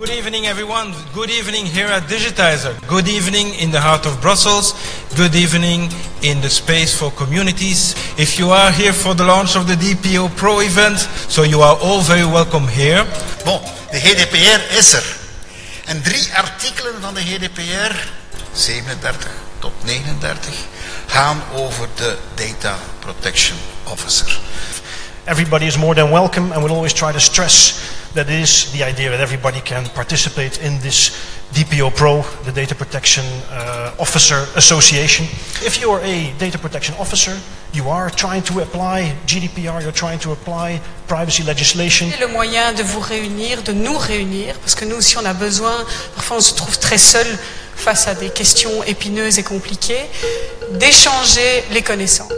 Good evening everyone, good evening here at Digitizer, good evening in the heart of Brussels, good evening in the space for communities. If you are here for the launch of the DPO Pro event, so you are all very welcome here. Bon, de GDPR is er. En 3 artikelen van de GDPR, 37 tot 39, gaan over de Data Protection Officer. Everybody is more than welcome, and we'll always try to stress that it is the idea that everybody can participate in this DPO Pro, the Data Protection Officer Association. If you are a data protection officer, you are trying to apply GDPR, you're trying to apply privacy legislation. C'est le moyen de vous réunir, de nous réunir, parce que nous aussi on a besoin, parfois on se trouve très seul face à des questions épineuses et compliquées, d'échanger les connaissances.